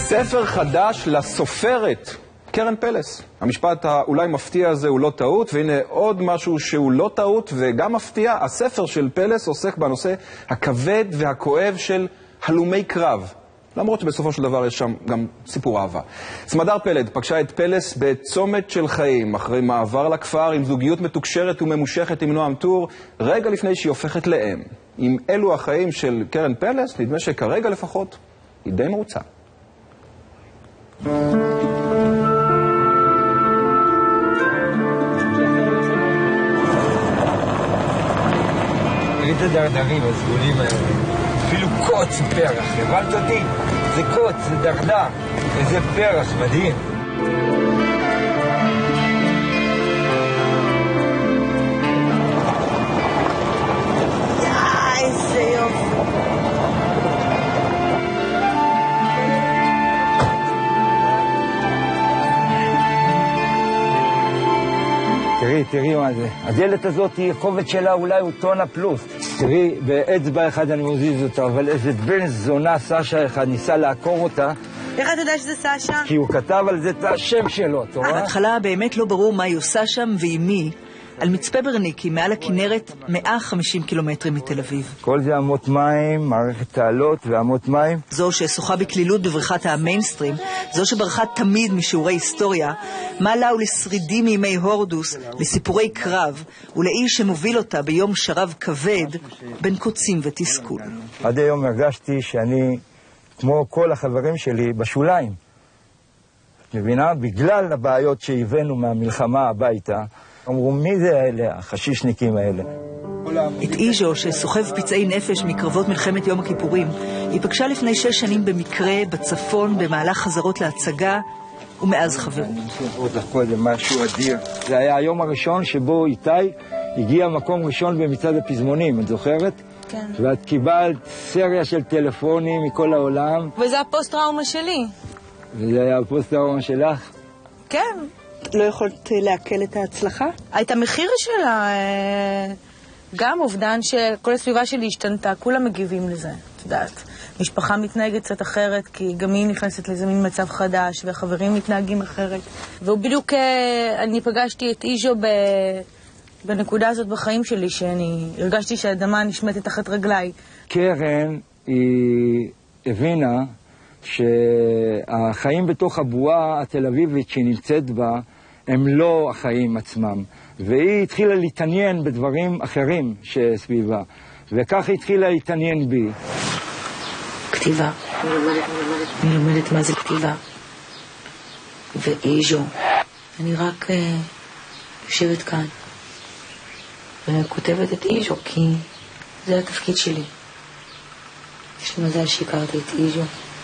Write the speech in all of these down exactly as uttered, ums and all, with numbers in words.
ספר חדש לסופרת קרן פלס. המשפט האולי מפתיע הזה הוא לא טעות, והנה עוד משהו שהוא לא טעות וגם מפתיע. הספר של פלס עוסק בנושא הכבד והכואב של הלומי קרב. למרות שבסופו של דבר יש שם גם סיפור אהבה. סמדר פלד פגשה את פלס בצומת של חיים, אחרי מעבר לכפר עם זוגיות מתוקשרת וממושכת עם נועם טור, רגע לפני שהיא הופכת לאם. עם אלו החיים של קרן פלס, נדמה שכרגע לפחות היא די מרוצה. תראי את הדרדרים, הסגולים האלה. אפילו קוץ פרח, הבנת אותי? זה קוץ, זה דרדר. איזה פרח, מדהים. די, איזה יופי. תראי, תראי מה זה. הדלת הזאת, הכובד שלה אולי הוא טונה פלוס. תראי, באצבע אחד אני מוזיז אותה, אבל איזה בן זונה, סשה אחד, ניסה לעקור אותה. איך אתה יודע שזה סשה? כי הוא כתב על זה את השם שלו, אתה רואה? בהתחלה באמת לא ברור מה היא עושה שם ועם מי. על מצפה ברניקי, מעל הכנרת, מאה וחמישים קילומטרים מתל אביב. כל זה אמות מים, מערכת תעלות ואמות מים. זו ששוחה בכלילות בבריכת המיינסטרים, זו שברחה תמיד משיעורי היסטוריה, מה לה ולשרידים מימי הורדוס, לסיפורי קרב, ולאיש שמוביל אותה ביום שרב כבד, בין קוצים ותסכול. עד היום הרגשתי שאני, כמו כל החברים שלי, בשוליים. את מבינה? בגלל הבעיות שהבאנו מהמלחמה הביתה, אמרו, מי זה האלה, החשישניקים האלה? את איז'ו, שסוחב פצעי נפש מקרבות מלחמת יום הכיפורים, היא פגשה לפני שש שנים במקרה בצפון במהלך חזרות להצגה, ומאז חברות. זה משהו אדיר. זה היה היום הראשון שבו איתי הגיע מקום ראשון במצעד הפזמונים, את זוכרת? כן. ואת קיבלת סריה של טלפונים מכל העולם. וזה הפוסט-טראומה שלי. וזה היה הפוסט-טראומה שלך? כן. לא יכולת לעכל את ההצלחה? את המחיר שלה, גם אובדן שכל הסביבה שלי השתנתה, כולם מגיבים לזה, את יודעת. משפחה מתנהגת קצת אחרת, כי גם היא נכנסת לאיזה מין מצב חדש, והחברים מתנהגים אחרת. ובדיוק אני פגשתי את איז'ו בנקודה הזאת בחיים שלי, שאני הרגשתי שהאדמה נשמטת תחת רגליי. קרן היא הבינה שהחיים בתוך הבועה התל אביבית שהיא נמצאת בה הם לא החיים עצמם, והיא התחילה להתעניין בדברים אחרים שסביבה, וכך היא התחילה להתעניין בי. כתיבה. אני לומדת מה זה כתיבה. ואיז'ו. אני רק uh, יושבת כאן וכותבת את איז'ו, כי זה התפקיד שלי. יש לי מזל שהכרתי את איז'ו.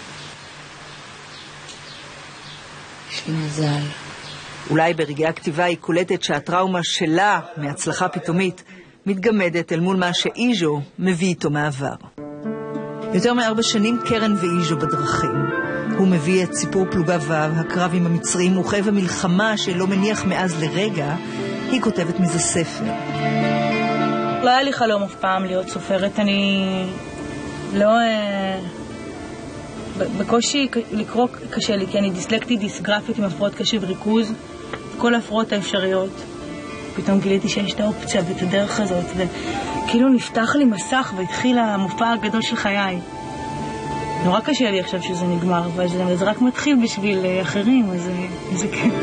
יש לי מזל. אולי ברגעי הכתיבה היא קולטת שהטראומה שלה מהצלחה פתאומית מתגמדת אל מול מה שאיז'ו מביא איתו מעבר. יותר מארבע שנים קרן ואיז'ו בדרכים. הוא מביא את סיפור פלוגביו, הקרב עם המצרים וכאב המלחמה שלא מניח מאז לרגע. היא כותבת מזה ספר. לא היה לי חלום אף פעם להיות סופרת. אני לא... בקושי לקרוא קשה לי, כי אני דיסלקטית, דיסגרפית עם הפרעות קשב וריכוז, כל ההפרעות האפשריות. פתאום גיליתי שיש את האופציה ואת הדרך הזאת, וכאילו נפתח לי מסך והתחיל המופע הגדול של חיי. נורא קשה לי עכשיו שזה נגמר, אבל זה רק מתחיל בשביל אחרים, אז זה כיף.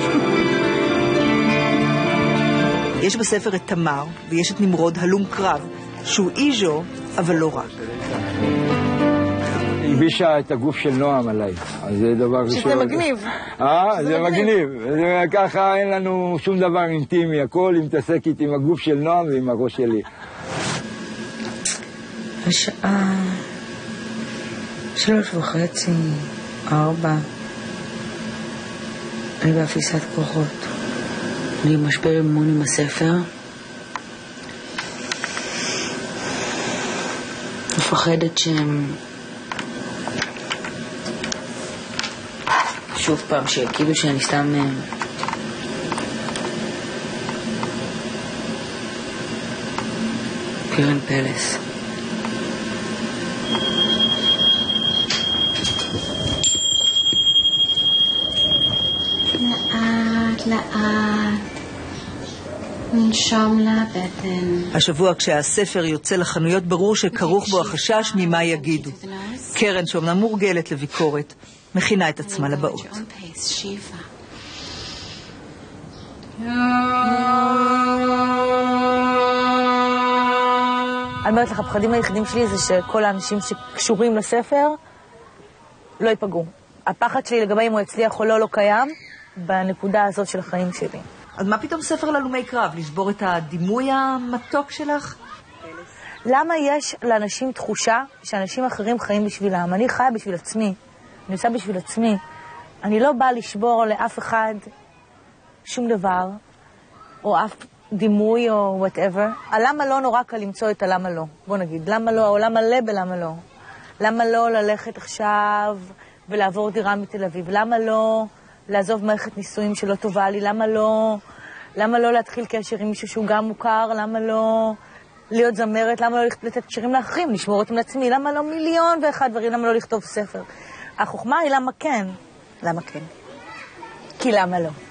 יש בספר את תמר, ויש את נמרוד הלום קרב, שהוא איז'ו, אבל לא רק. הלבישה את הגוף של נועם עליי, אז זה דבר ראשון. שזה מגניב. אה, זה מגניב. ככה אין לנו שום דבר אינטימי, הכל היא מתעסקת עם הגוף של נועם ועם הראש שלי. השעה שלוש וחצי, ארבע. אני באפיסת כוחות. אני משבר אמון עם הספר. מפחדת שהם... שוב פעם, שכאילו שאני סתם... קרן פלס. לאט לאט. ננשום לבטן. השבוע כשהספר יוצא לחנויות ברור שכרוך בו החשש ממה יגידו. קרן, שאומנם מורגלת לביקורת, מכינה את עצמה לבאות. אני אומרת לך, הפחדים היחידים שלי זה שכל האנשים שקשורים לספר לא ייפגעו. הפחד שלי לגבי אם הוא יצליח או לא לא קיים בנקודה הזאת של החיים שלי. אז מה פתאום ספר ללומי קרב? לשבור את הדימוי המתוק שלך? למה יש לאנשים תחושה שאנשים אחרים חיים בשבילם? אני חיה בשביל עצמי, אני עושה בשביל עצמי. אני לא באה לשבור לאף אחד שום דבר, או אף דימוי או whatever. הלמה לא נורא קל למצוא את הלמה לא. בוא נגיד, למה לא, העולם מלא בלמה לא. למה לא ללכת עכשיו ולעבור דירה מתל אביב? למה לא לעזוב מערכת נישואים שלא טובה לי? למה לא, למה לא להתחיל קשר עם מישהו שהוא גם מוכר? למה לא להיות זמרת? למה לא לתת שירים לאחרים? לשמור אותם לעצמי? למה לא מיליון ואחד דברים? למה לא לכתוב ספר? החוכמה היא למה כן. למה כן? כי למה לא?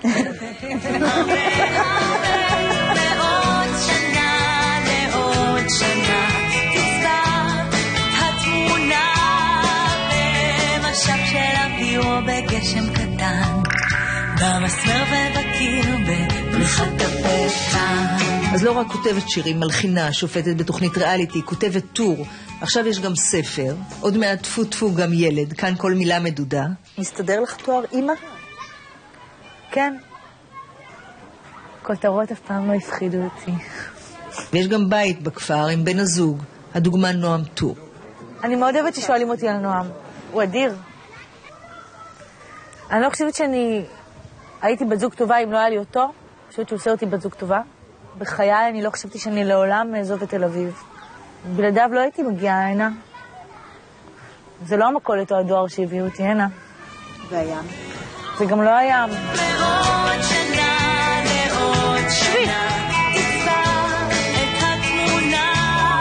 לעוד שנה, לעוד שנה, תצבע התמונה במשק של אוויר או בגשם קטן, במסמר ובקיר בבריכת הפתן. אז לא רק כותבת שירים, מלחינה, שופטת בתוכנית ריאליטי, כותבת טור. עכשיו יש גם ספר, עוד מעט טפו טפו גם ילד, כאן כל מילה מדודה. מסתדר לך תואר אמא? כן. כותרות אף פעם לא הפחידו אותי. ויש גם בית בכפר עם בן הזוג, הדוגמן נועם טור. אני מאוד אוהבת ששואלים אותי על נועם. הוא אדיר. אני לא חושבת שאני הייתי בת זוג טובה אם לא היה לי אותו. אני חושבת שהוא עושה אותי בת זוג טובה. בחיי אני לא חשבתי שאני לעולם אעזוב את תל אביב. בלעדיו לא הייתי מגיעה הנה. זה לא המכולת או הדואר שהביאו אותי הנה. והים? זה גם לא הים. לעוד שנה, לעוד שנה, תצבע את התמונה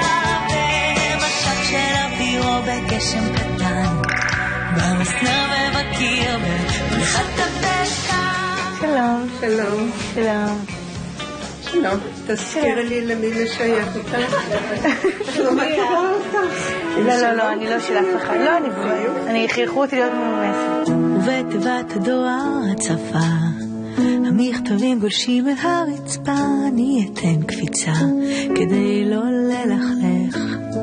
במשק של אוויר או בגשם קטן, במסנר ובקיר בבריכת הפתן. שלום. שלום. שלום. שלום. תזכירי לי למי לשייך אותך. לא מכירה אותך. לא, לא, לא, אני לא של אף אחד. לא, אני אני חייכו אותי להיות ממומסת. ובתיבת הדואר הצפה, המכתבים גולשים אל הרצפה, אני אתן קפיצה כדי לא ללכלך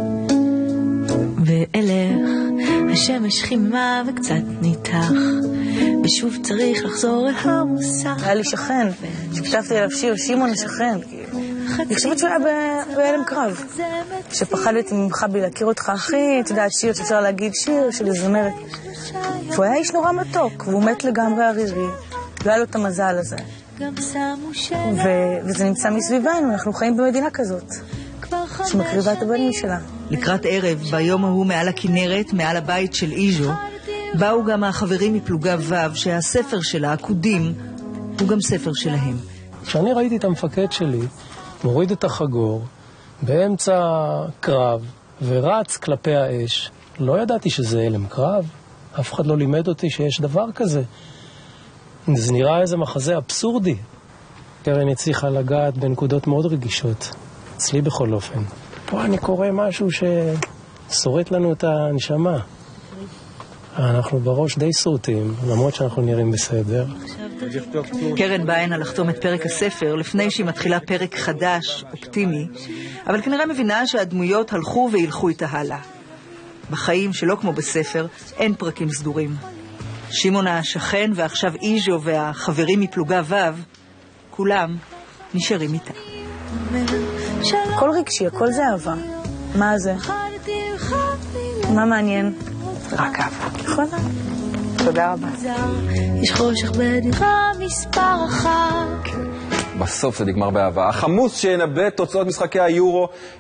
ואלך. השמש חימה וקצת ניתח, ושוב צריך לחזור אל המוסך. היה לי שכן, שכתבתי עליו שיר, שמעון השכן. אני חושבת שהוא היה בהלם קרב. שפחדתי ממך בלי להכיר אותך, אחי, אתה יודעת, שיר שאפשר להגיד שיר של זמרת. והוא היה איש נורא מתוק, והוא מת לגמרי ערירי. לא היה לו את המזל הזה. וזה נמצא מסביבנו, אנחנו חיים במדינה כזאת, שמקריבה את הבנים שלה. לקראת ערב, ביום ההוא מעל הכנרת, מעל הבית של איז'ו, באו גם החברים מפלוגה ו' שהספר שלה, עקודים, הוא גם ספר שלהם. כשאני ראיתי את המפקד שלי מוריד את החגור באמצע קרב ורץ כלפי האש, לא ידעתי שזה הלם קרב. אף אחד לא לימד אותי שיש דבר כזה. זה נראה איזה מחזה אבסורדי. קרן הצליחה לגעת בנקודות מאוד רגישות, אצלי בכל אופן. פה אני קורא משהו ששורט לנו את הנשמה. אנחנו בראש די סרוטים, למרות שאנחנו נראים בסדר. קרן באה הנה לחתום את פרק הספר לפני שהיא מתחילה פרק חדש, אופטימי, אבל כנראה מבינה שהדמויות הלכו וילכו איתה הלאה. בחיים שלא כמו בספר, אין פרקים סדורים. שמעון השכן ועכשיו איז'ו והחברים מפלוגה ו', כולם נשארים איתה. הכל רגשי, הכל זה אהבה. מה זה? מה מעניין? רק אהבה. נכון? תודה רבה. יש חושך בדירה מספר אחת. בסוף זה נגמר באהבה. החמוס שינבא תוצאות משחקי היורו